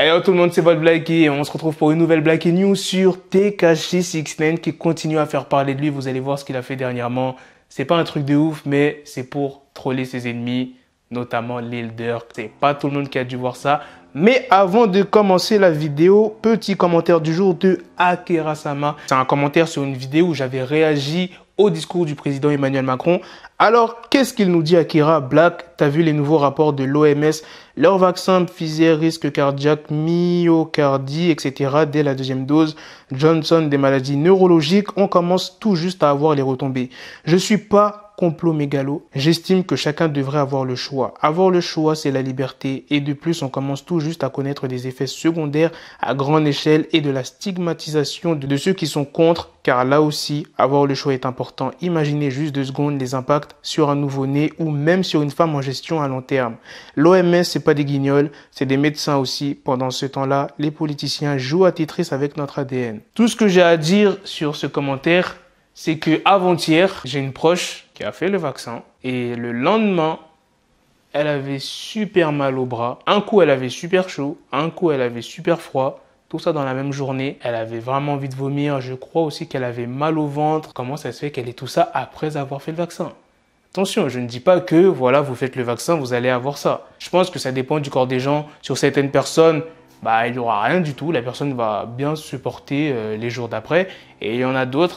Hello tout le monde, c'est votre Blacky et on se retrouve pour une nouvelle Blacky News sur Tekashi69 qui continue à faire parler de lui. Vous allez voir ce qu'il a fait dernièrement. C'est pas un truc de ouf, mais c'est pour troller ses ennemis, notamment Lil Durk. C'est pas tout le monde qui a dû voir ça. Mais avant de commencer la vidéo, petit commentaire du jour de Akira-sama. C'est un commentaire sur une vidéo où j'avais réagi au discours du président Emmanuel Macron. Alors, qu'est-ce qu'il nous dit Akira? Black, t'as vu les nouveaux rapports de l'OMS? Leur vaccin Pfizer risque cardiaque, myocardie, etc. dès la deuxième dose. Johnson, des maladies neurologiques. On commence tout juste à avoir les retombées. Je suis pas complot mégalo. J'estime que chacun devrait avoir le choix. Avoir le choix, c'est la liberté. Et de plus, on commence tout juste à connaître des effets secondaires à grande échelle et de la stigmatisation de ceux qui sont contre. Car là aussi, avoir le choix est important. Imaginez juste 2 secondes les impacts sur un nouveau-né ou même sur une femme en gestion à long terme. L'OMS, c'est pas des guignols, c'est des médecins aussi. Pendant ce temps-là, les politiciens jouent à Tetris avec notre ADN. Tout ce que j'ai à dire sur ce commentaire, c'est que avant-hier, j'ai une proche qui a fait le vaccin et le lendemain, elle avait super mal au bras. Un coup, elle avait super chaud, un coup, elle avait super froid. Tout ça dans la même journée. Elle avait vraiment envie de vomir. Je crois aussi qu'elle avait mal au ventre. Comment ça se fait qu'elle ait tout ça après avoir fait le vaccin? Attention, je ne dis pas que, voilà, vous faites le vaccin, vous allez avoir ça. Je pense que ça dépend du corps des gens. Sur certaines personnes, il n'y aura rien du tout. La personne va bien se supporter les jours d'après. Et il y en a d'autres,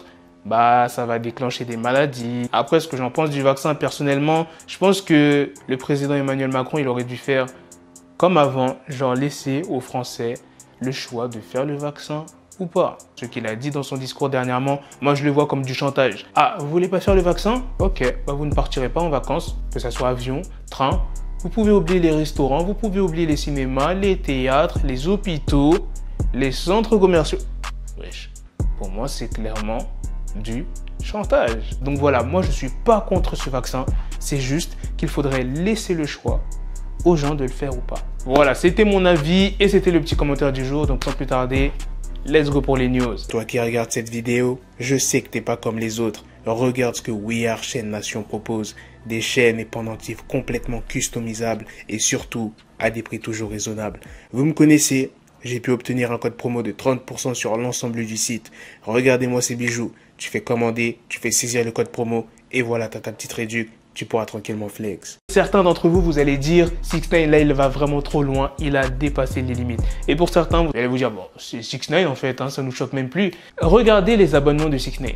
ça va déclencher des maladies. Après, ce que j'en pense du vaccin, personnellement, je pense que le président Emmanuel Macron, il aurait dû faire comme avant, genre laisser aux Français le choix de faire le vaccin ou pas. Ce qu'il a dit dans son discours dernièrement, moi je le vois comme du chantage. Ah, vous voulez pas faire le vaccin? Ok, vous ne partirez pas en vacances, que ce soit avion, train. Vous pouvez oublier les restaurants, vous pouvez oublier les cinémas, les théâtres, les hôpitaux, les centres commerciaux. Wesh, pour moi c'est clairement du chantage. Donc voilà, moi je suis pas contre ce vaccin, c'est juste qu'il faudrait laisser le choix aux gens de le faire ou pas. Voilà, c'était mon avis et c'était le petit commentaire du jour. Donc sans plus tarder, let's go pour les news. Toi qui regardes cette vidéo, je sais que t'es pas comme les autres. Regarde ce que We Are Chaîne Nation propose. Des chaînes et pendentifs complètement customisables et surtout à des prix toujours raisonnables. Vous me connaissez, j'ai pu obtenir un code promo de 30% sur l'ensemble du site. Regardez-moi ces bijoux. Tu fais commander, tu fais saisir le code promo et voilà, t'as ta petite réduction. Tu pourras tranquillement flex. Certains d'entre vous, vous allez dire, 6ix9ine là, il va vraiment trop loin, il a dépassé les limites. Et pour certains, vous allez vous dire, bon, c'est 6ix9ine en fait, ça nous choque même plus. Regardez les abonnements de 6ix9ine.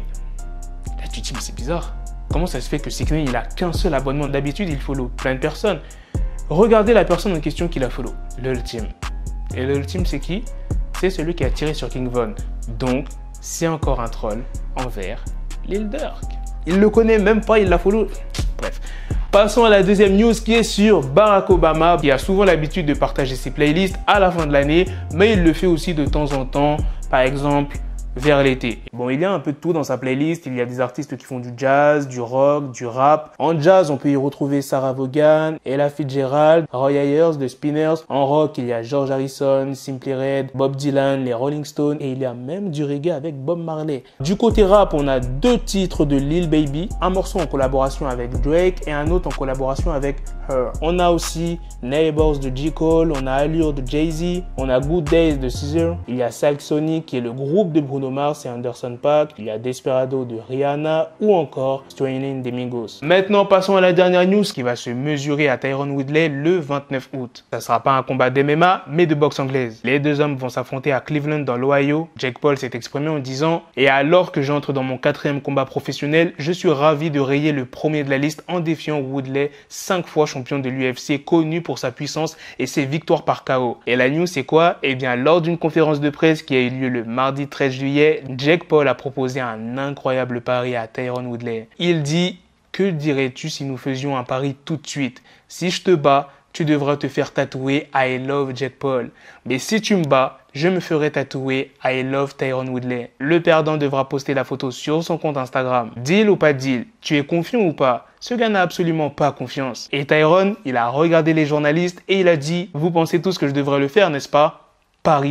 Là, tu te dis, mais c'est bizarre. Comment ça se fait que 6ix9ine, il a qu'un seul abonnement? D'habitude, il follow plein de personnes. Regardez la personne en question qu'il a follow, l'ultime. Et l'ultime, c'est qui? C'est celui qui a tiré sur King Von. Donc, c'est encore un troll envers Lil Durk. Il le connaît même pas, il l'a follow. Bref, passons à la deuxième news qui est sur Barack Obama, qui a souvent l'habitude de partager ses playlists à la fin de l'année, mais il le fait aussi de temps en temps, par exemple vers l'été. Bon, il y a un peu de tout dans sa playlist. Il y a des artistes qui font du jazz, du rock, du rap. En jazz, on peut y retrouver Sarah Vaughan, Ella Fitzgerald, Roy Ayers, The Spinners. En rock, il y a George Harrison, Simply Red, Bob Dylan, les Rolling Stones et il y a même du reggae avec Bob Marley. Du côté rap, on a 2 titres de Lil Baby, un morceau en collaboration avec Drake et un autre en collaboration avec Her. On a aussi Neighbors de J. Cole, on a Allure de Jay-Z, on a Good Days de Caesar, il y a Silk Sonic qui est le groupe de Bruno Mars et Anderson .Paak, il y a Desperado de Rihanna ou encore Straining des Migos. Maintenant, passons à la dernière news qui va se mesurer à Tyron Woodley le 29 août. Ça sera pas un combat d'MMA, mais de boxe anglaise. Les 2 hommes vont s'affronter à Cleveland dans l'Ohio. Jake Paul s'est exprimé en disant « Et alors que j'entre dans mon 4e combat professionnel, je suis ravi de rayer le premier de la liste en défiant Woodley, 5 fois champion de l'UFC, connu pour sa puissance et ses victoires par KO. » Et la news c'est quoi? Eh bien, lors d'une conférence de presse qui a eu lieu le mardi 13 juillet, Jake Paul a proposé un incroyable pari à Tyron Woodley. Il dit « Que dirais-tu si nous faisions un pari tout de suite? Si je te bats, tu devras te faire tatouer I love Jake Paul. Mais si tu me bats, je me ferai tatouer I love Tyron Woodley. » Le perdant devra poster la photo sur son compte Instagram. Deal ou pas deal? Tu es confiant ou pas? Ce gars n'a absolument pas confiance. Et Tyron, il a regardé les journalistes et il a dit « Vous pensez tous que je devrais le faire, n'est-ce pas? Pari tenu. »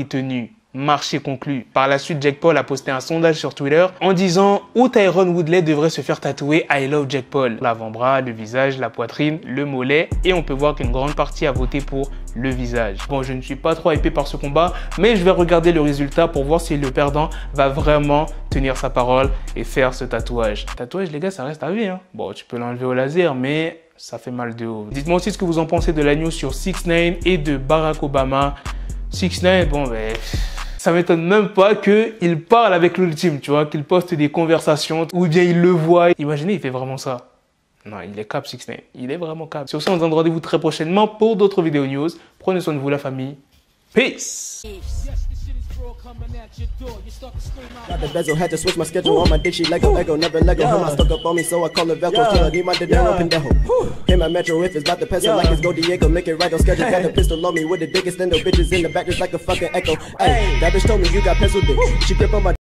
Marché conclu. Par la suite, Jake Paul a posté un sondage sur Twitter en disant où Tyron Woodley devrait se faire tatouer I love Jake Paul. L'avant-bras, le visage, la poitrine, le mollet, et on peut voir qu'une grande partie a voté pour le visage. Bon, je ne suis pas trop hypé par ce combat, mais je vais regarder le résultat pour voir si le perdant va vraiment tenir sa parole et faire ce tatouage. Tatouage, les gars, ça reste à vie, hein. Bon, tu peux l'enlever au laser, mais ça fait mal de haut. Dites-moi aussi ce que vous en pensez de la news sur 6ix9ine et de Barack Obama. 6ix9ine, bon, ben... ça m'étonne même pas qu'il parle avec l'ultime, tu vois, qu'il poste des conversations ou bien il le voit. Imaginez, il fait vraiment ça. Non, il est cap 6ix9ine. Il est vraiment cap. Sur ce, on se donne rendez-vous très prochainement pour d'autres vidéos news. Prenez soin de vous, la famille. Peace! Got the bezel, had to switch my schedule on my dick, she Lego, never Lego. Him, I stuck up on me, so I call it Velcro. Till I need my dinero pendejo. Hit my metro if it's about the peso, like it's Go Diego, make it right on schedule. Got the pistol on me with the dick, extend the bitches in the back just like a fucking echo. Hey, that bitch told me you got pencil dick. She grip on my